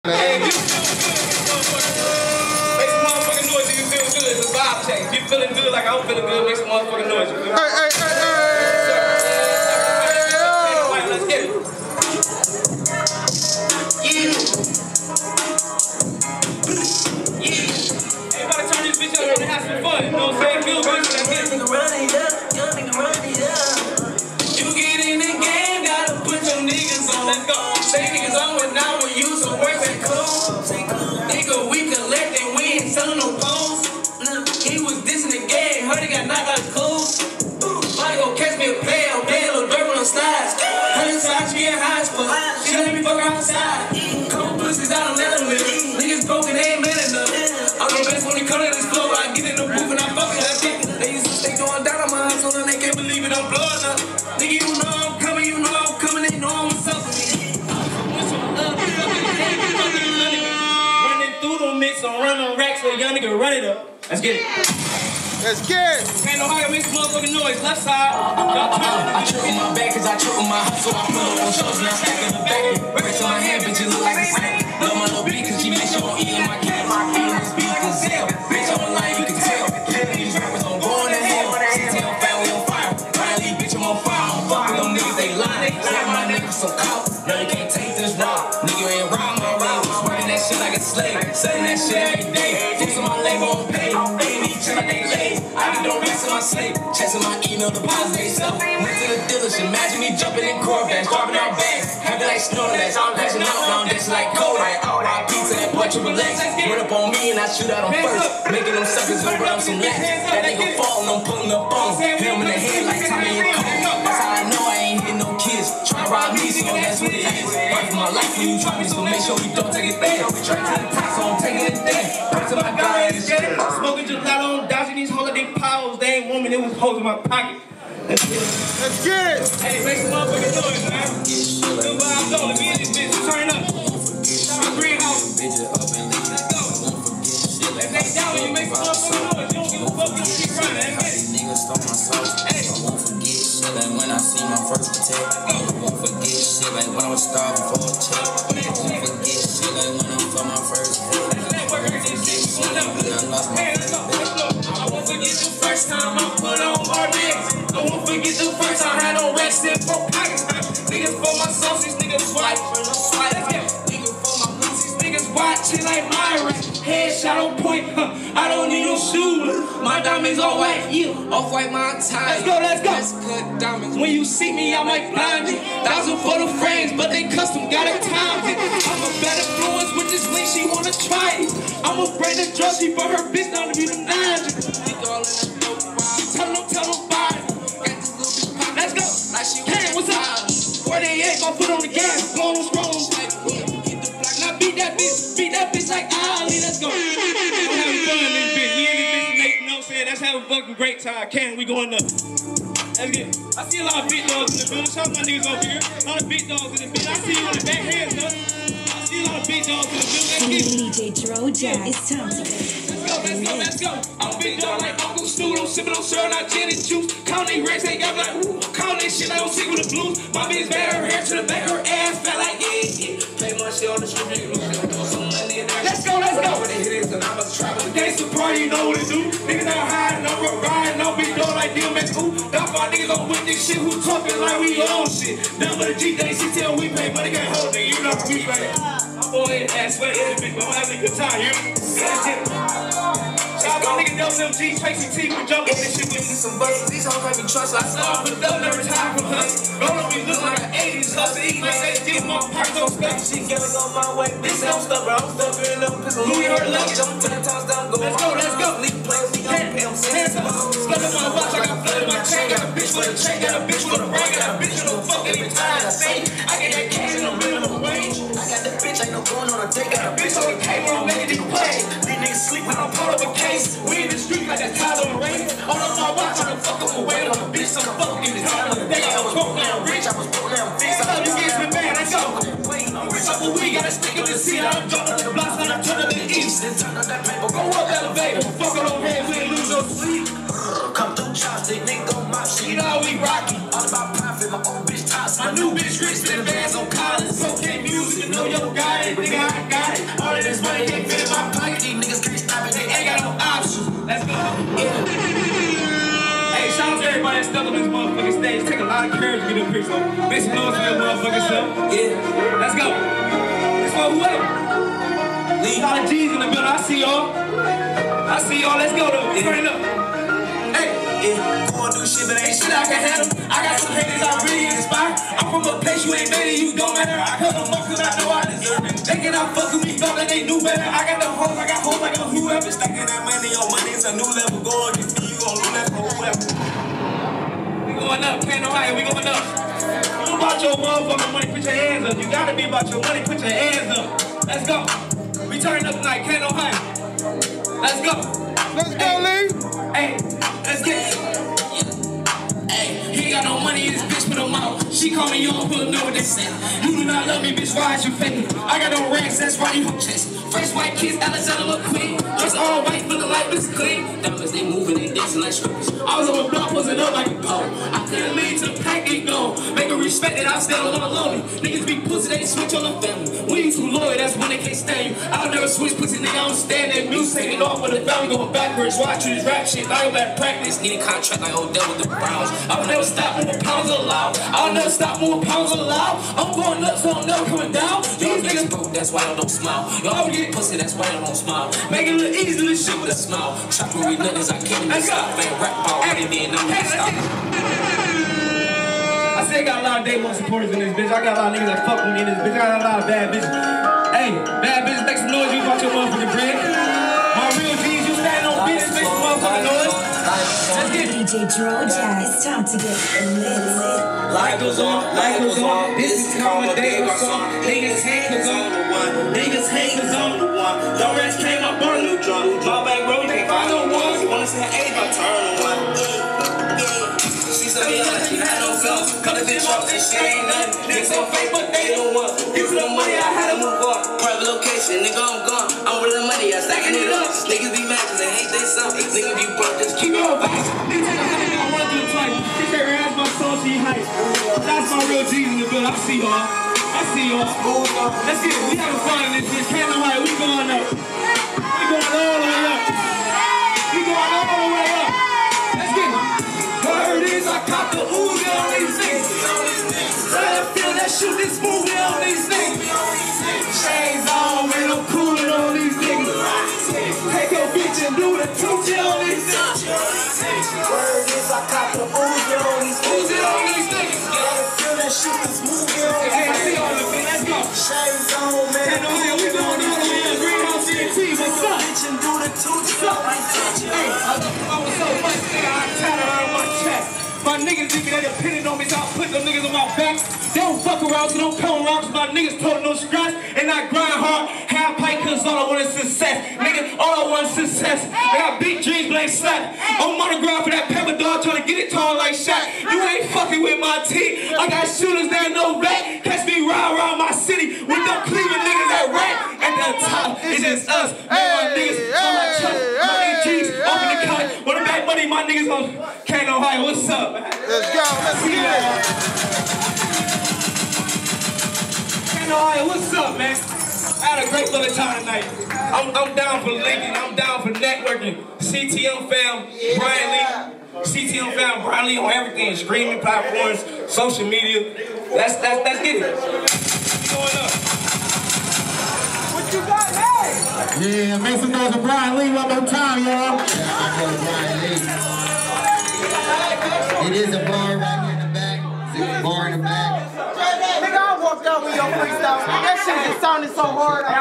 Hey, make some motherfucking noise if you feel good. It's a vibe check. If you feeling good like I'm feeling good, make some motherfucking noise. You feel me? Let's get it. Yeah. Hey, about to turn this bitch up and have some fun. You know what I'm saying? Feel good. Let's get it. You get in the game, gotta put your niggas on. Let's go. Say niggas on when now we use some work that cool. Nigga, we collecting, we ain't selling no phones. He was dissing the game, heard he got knocked out of school. Might go catch me a player, little dirt on the slides. 100 sides, she get high as fuck. She let me fuck her outside. Couple pussies out on that with. Niggas broken, they ain't man enough. I'm the best when they come to this floor. I get in the booth and I fuck it up. They used to stay going down on my house and they can't believe it, I'm blowing up. Nigga, you know I'm coming, they know what's up with me. Running through the mix, I'm running racks so a young nigga run it up. Let's get it. Let's get it. Ain't no how to make some motherfucking noise. Left side. I trip on my back cause I trip on my hustle. I put on shows and I stack in the back. Bricks on my hand, bitch, it look like a snack. Love my little bitch cause she makes sure I'm eating my cat. My feelings speak gazelle. Bitch, online you can tell. These rappers don't go in the hell. CTMFAM, we on fire. Finally, bitch, I'm on fire. I'm fucking them niggas, they lying. Slap my niggas some clout. No, you can't take this raw. Nigga ain't round my round. Working that shit like a slave. Selling that shit every day. Fixing my label on pay. They need shit like they lay. I be doing rest in my sleep. Checking my email deposit they stuff. Went to the dealership. Imagine me jumping in Corvettes. Dropping out bags. Happy like Snorlax. I'm crashing out round this like Kodak. RIP to that boy triple X. Run up on me and I shoot out on first. Making them suckers go run up some laps. That nigga fall and I'm pulling up bones. Hit him in the head like Tommy and Cole. That's how I know I ain't hitting no kids. Try to rob me, so that's what it is. Fight for my life when you try me, so make sure we don't take it there. Straight to the top, so I'm taking it there. Back to my guy and shit. Smoking gelato, dodging these holiday piles. They ain't woman, it was hoes in my pocket. Let's get it. Let's get it. Hey, make some motherfucking noise, man. Good vibes, though. Let me in this bitch. Turn up. Shout out Greenhouse. Let's go. If they down, you make some motherfucking noise. You don't give a fuck, you keep running. Niggas stole my soul. I won't forget shit like when I see my first attack. I won't forget shit like when I was starving for a check. I won't forget shit like when I saw my first hit. I won't forget shit like when I lost my first bet. I won't forget the first time I put on hard legs. I won't forget the first time I had on racks in 4 pockets. Niggas for my sauces, niggas swipe. Niggas for my pussies, niggas watching like Myra. Headshot on point, I don't need no shoes. My diamonds all white, Off-white my tie. Let's go. Let's cut diamonds. When you see me, I might blind you. 1,000 for the frames, but they custom, got it timed. I'm a bad influence with this link, she wanna try it. I'm a brand of drug, she for her bitch down to be the 900. Tell them buy it. Got this little bitch pop. Let's go. Like she Hey, what's up? 48, gon' put on the gas, blow on strong. Now beat that bitch like Ali. Let's go. We having fun in this bitch. We in this bitch tonight, you know what I'm saying? Let's have a fucking great time. Canton, we going up. Let's get it. I see a lot of big dogs in the building. Shout out my niggas over here. A lot of big dogs in the building. I see you on the back hands, though. I see a lot of big dogs in the building. Let's get it. DJ Trojan, it's time to go. Let's go. I'm a big dog like Uncle Stu. I'm sipping on syrup, not gin and juice. Count they racks, they got like, ooh. Count that shit like I'm sick with the blues. My bitch bad, her hair to the back, her ass fat like, yeah. Play my shit on the street, nigga. Let's go. When they hit it, and I'm about to travel. The gangsta party, you know what it do. Niggas out hiding, I'm riding, no big dog like DMX. Ooh, that's why niggas don't win this shit. Who talking like we own shit? Down with the G, they CTL, we pay, but they can't hold it. You know how we pay. I'm going in ass sweat in the bitch, but I'm having a good time, you know? That's it. Shout out my nigga WMG, Tracy T, we jumping this shit with me. Some buses, these hoes can't be trusted. I Start with them, never retire from us. Roll up, we look like an 80s hustle. Eat like say, give my parts on space. She got on my way. Bitch, I'm stuck, bro. I'm stuck in the pistol. Louis her luggage. I'm 10 times down, go. Let's go. Leave playing, we gon' pay them. Hands up. Stuck in my watch, I got blood in my chain. Got a bitch for the chain, got a bitch for the ring. Got a bitch for the fuck every time I say. I get that cash in the minimum wage. I got that bitch, ain't no going on a date. Got a bitch on the table, I'm making it play. These niggas sleep when I'm pull up a case. We in the street like that Tyler on the rain. All of my watch, I done fuck up away. I'm a bitch, I'm a fuck in the time of the day. I was broke, now I'm rich. I was broke, now I'm fixed. I you get me mad, let's go. I'm rich off a weed, gotta stick up the seat. I'm jumping to the blocks when I turn to the east. Go up elevator, fuck it on head, we ain't lose no sleep. Come through chopstick, nigga on my shit. You know how we rockin'. All about profit, my old bitch toxic. My new bitch rich, spin bands on college. So can't music, you know yo got it. Nigga, I got it. on this motherfucking stage. Take a lot of courage to get up here, so make some noise for your motherfucking self. Yeah, let's go. Let's go, whoever. A lot of G's in the building. I see y'all. Let's go though. Turn it up. Going through shit, but ain't shit I can handle. I got some haters I really inspire. I'm from a place you ain't made it, you don't matter. I cut them off cause I know I deserve it. They cannot fuck with me, thought that they knew better. I got them hoes, I got whoever. Stacking that money on money, it's a new level. Go against me, you gon' lose that for whoever. We going up, Canton, Ohio, we going up. You about your motherfucking money, put your hands up. You gotta be about your money, put your hands up. Let's go. We turn up tonight, Canton, Ohio. Let's go. Let's go, Lee. Hey, let's get it. He ain't got no money in this bitch, put him out. She call me young, pull know what they say. You do not love me, bitch, why is you faking? I got no racks, that's why you chasing. Fresh white kids, Alexander McQueen. Just all white, looking like this clean. Diamonds, they moving, they dancing like strippers. I was on the block, posing up like a pole. I couldn't lead to the pack, they go. Make her respect it, I'm still on the lonely. Niggas be pussy, they switch on the family. When you too loyal, that's when they can't stand you. I'll never switch pussy, nigga, I don't stand that music. Taking off with the family, going backwards. Watch you this rap shit, I go back practice. Need a contract like Odell with the Browns. I will never stop moving pounds allowed. I'll never stop moving pounds allowed. I'm going up, so I'm never coming down. These niggas broke, that's why I don't smile. Y'all get pussy, that's why I don't smile. Make it look easy, little shit with a smile. Chopper with nothing, I can't even stop. Man, rap ball, and then I'm gonna stop. I said I got a lot of day one supporters in this bitch. I got a lot of niggas that fuck with me in this bitch. I got a lot of bad bitches. Hey, bad bitches, make some noise, you about your motherfucking bread. My real G's, you stand on business, make some motherfucking noise. Let's get it. DJ Droja, it's time to get lit. Life goes on, this is how my day goes on. Niggas hate cause I'm the one. Niggas hate cause I'm the one. Don't rest came, I bought a new drum. My back bro, you can't find no one. You wanna see her age, I turn on one. She said me like she had no guns. Cut the bitch off, and she ain't nothing. Niggas so fake, but they don't want. Get to the money, I had to move on. Private location, nigga, I'm gone. I'm with the money, I'm stacking it up. Niggas be mad cause they hate they son. Niggas be broke, just keep it up. Niggas take a hundred down, run through the twice. She said, "Ask my soul, she hype." That's my real G's in the building. I see y'all. Let's get it. We having fun in this bitch. Canton, Ohio, we going up. We going all the way up. Let's get it. Word is I caught the Uzi on these things. Try to feel that shoot this movie on these things. Chains on and I'm cooling on these niggas. Take your bitch and do the Tucci on these niggas. Word is I caught the Uzi on these niggas. Try to feel that shoot this movie on these niggas. Hey, all of it. Let's go. Chains on, man. Canton, Ohio, we going all the way up. Greenhouse CT. What's up? Bitch and do the Tucci on these niggas. Hey, I was so much nigga, I tatted around my chest. My niggas thinking they depending on me, so I put them niggas on my back. They don't fuck around, so don't come around, cause my niggas told no scratch. And I grind hard, half pipe, cause all I want is success. Nigga, all I want is success. I got big dreams, but ain't slack. I'm monograph for that pepper dog, trying to get it tall like Shaq. You ain't fucking with my team. I got shooters there, no back. Catch me ride around my city with them Cleveland niggas that rap. At the top, it's just us. Man, my niggas, I'm like Chuck, my niggas G's, open the cut. With the back money, my niggas on Canton, Ohio. What's up? Let's go. Let's get it. Canton, Ohio, what's up, man? I had a great little time tonight. I'm down for linking. I'm down for networking. CTMFAM, Brian Lee. CTMFAM, Brian Lee on everything. Streaming platforms, social media. Let's get it. We going up. What you got, man? Yeah, make some noise for Brian Lee one more time, y'all. It is a bar right here in the back. It's a bar in the back. Nigga, I walked out with your freestyle. That shit just sounded so hard.